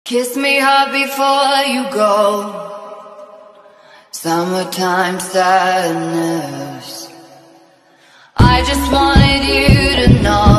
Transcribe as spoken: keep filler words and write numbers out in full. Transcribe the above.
Kiss me hard before you go. Summertime sadness. I just wanted you to know